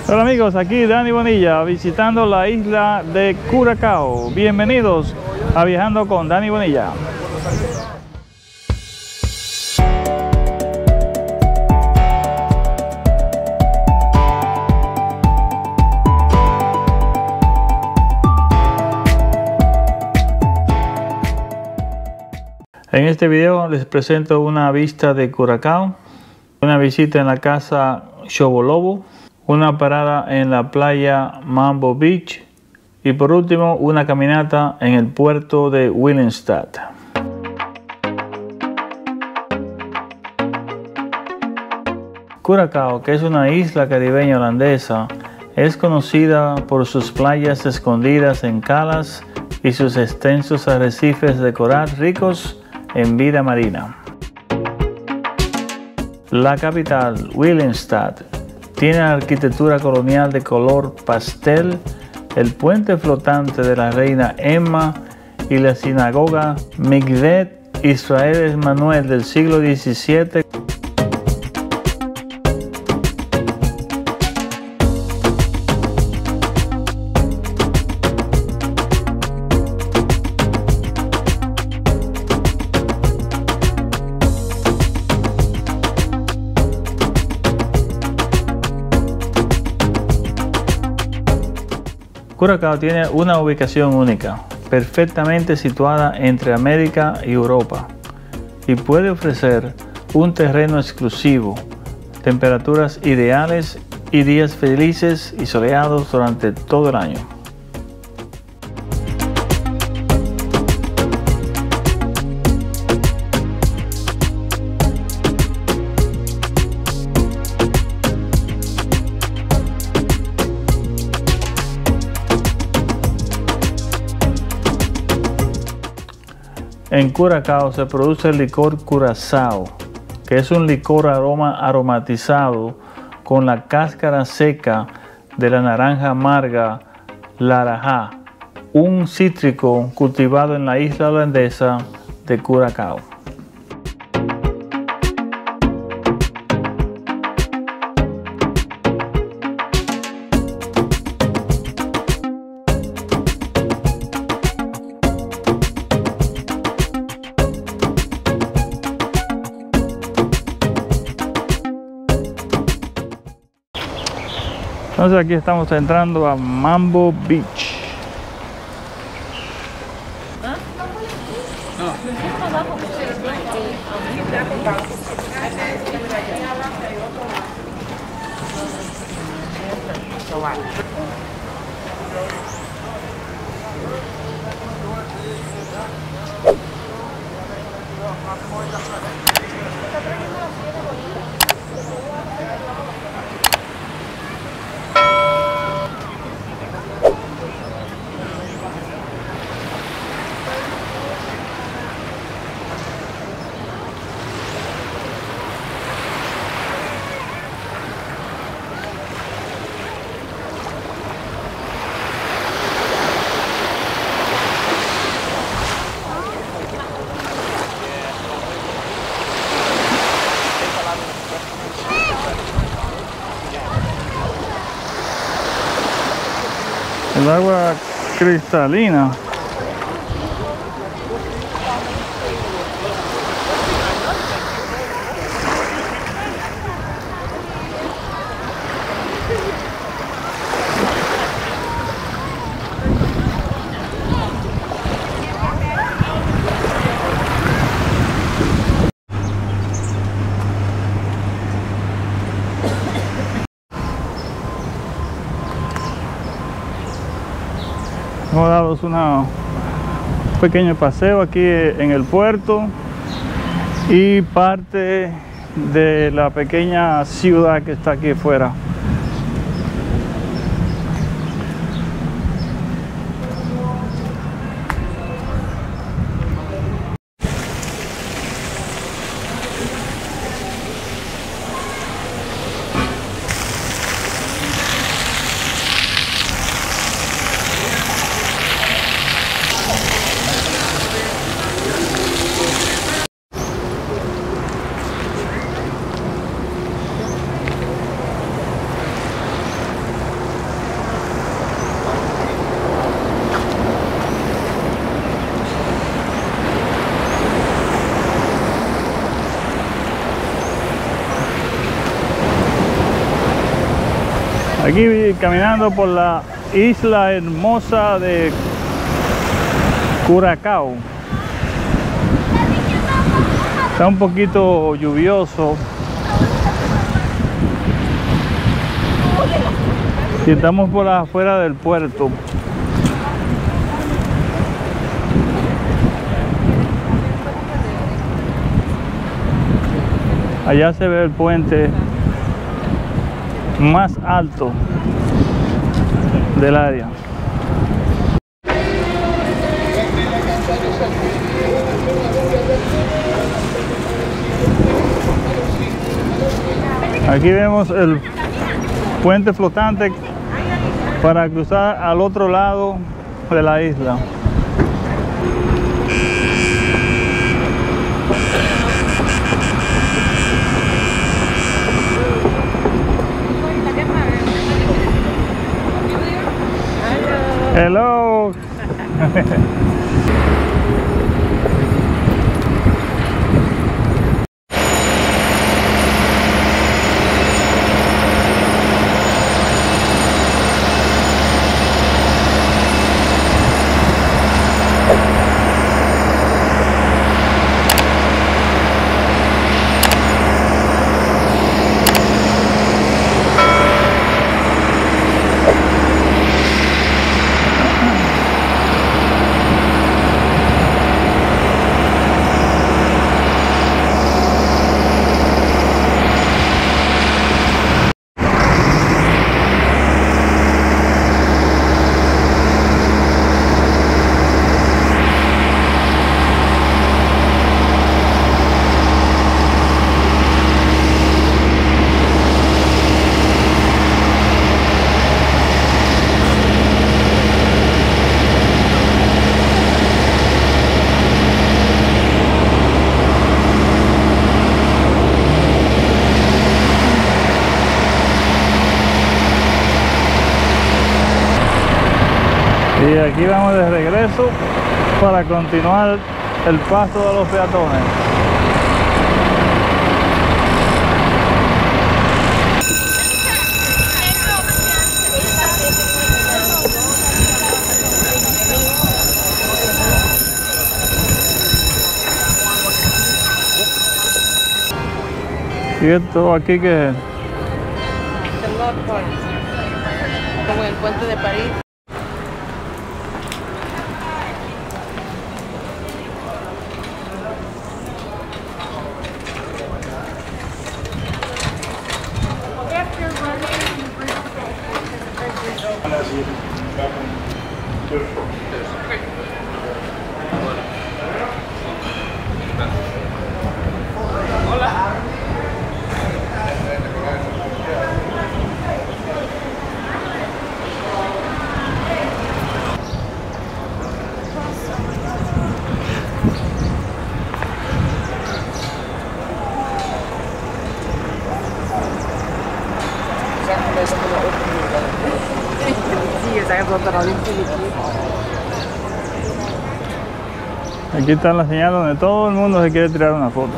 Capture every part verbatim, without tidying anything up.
Hola amigos, aquí Dani Bonilla visitando la isla de Curacao. Bienvenidos a Viajando con Dani Bonilla. En este video les presento una vista de Curacao, una visita en la casa Xobolobo, una parada en la playa Mambo Beach y por último una caminata en el puerto de Willemstad. Curacao, que es una isla caribeña holandesa, es conocida por sus playas escondidas en calas y sus extensos arrecifes de coral ricos en vida marina. La capital, Willemstad, tiene arquitectura colonial de color pastel, el puente flotante de la reina Emma y la sinagoga Mikvet Israel Emanuel del siglo diecisiete. Curacao tiene una ubicación única, perfectamente situada entre América y Europa, y puede ofrecer un terreno exclusivo, temperaturas ideales y días felices y soleados durante todo el año. En Curacao se produce el licor Curazao, que es un licor aroma aromatizado con la cáscara seca de la naranja amarga Larajá, un cítrico cultivado en la isla holandesa de Curacao. Entonces aquí estamos entrando a Mambo Beach. El agua cristalina. Vamos a daros una, un pequeño paseo aquí en el puerto y parte de la pequeña ciudad que está aquí afuera. Aquí caminando por la isla hermosa de Curacao. Está un poquito lluvioso. Y estamos por afuera del puerto. Allá se ve el puente más alto del área. Aquí vemos el puente flotante para cruzar al otro lado de la isla. Hello. Y aquí vamos de regreso para continuar el paso de los peatones. ¿Y esto aquí qué es? Como el puente de París. Aquí está la señal donde todo el mundo se quiere tirar una foto.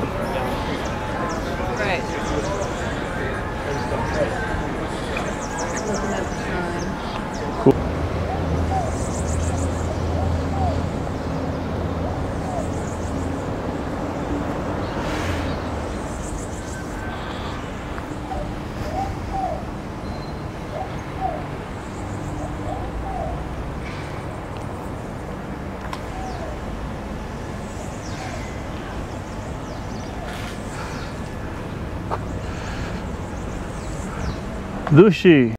Dushi.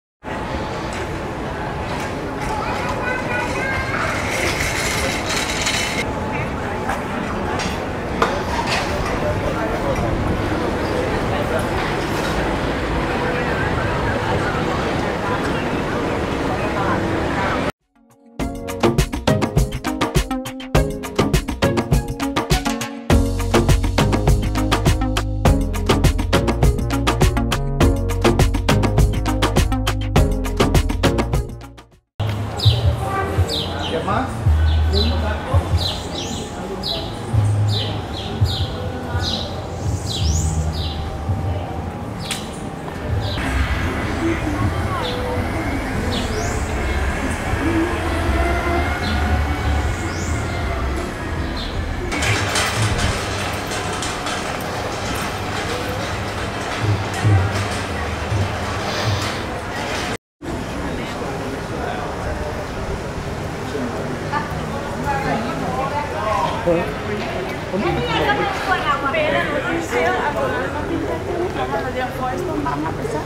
Firestone van a pesar.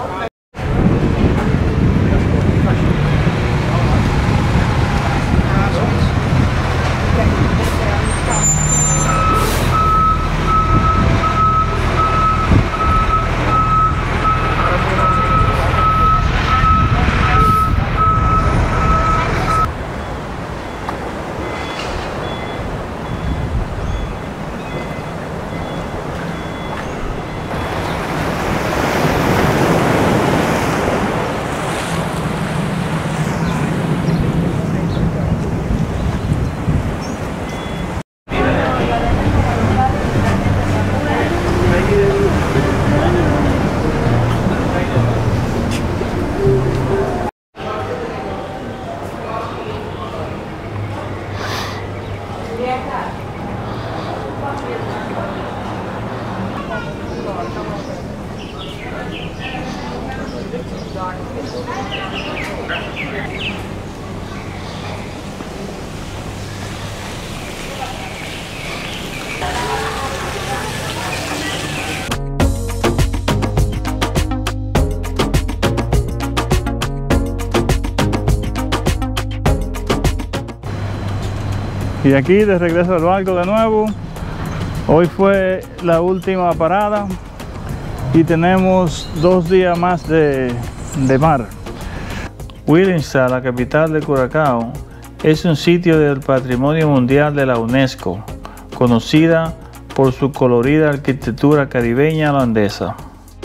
Y aquí de regreso al barco de nuevo. Hoy fue la última parada y tenemos dos días más de, de mar. Willemstad, la capital de Curazao, es un sitio del Patrimonio Mundial de la UNESCO, conocida por su colorida arquitectura caribeña holandesa.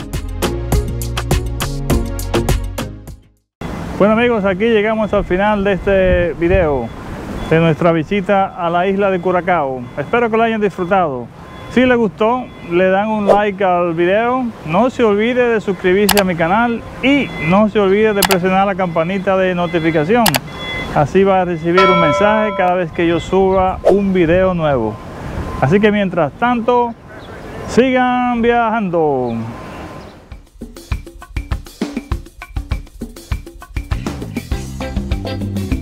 Bueno amigos, aquí llegamos al final de este video de nuestra visita a la isla de Curazao. Espero que lo hayan disfrutado. Si les gustó, le dan un like al video. No se olvide de suscribirse a mi canal y no se olvide de presionar la campanita de notificación. Así va a recibir un mensaje cada vez que yo suba un video nuevo. Así que mientras tanto, sigan viajando. Thank you.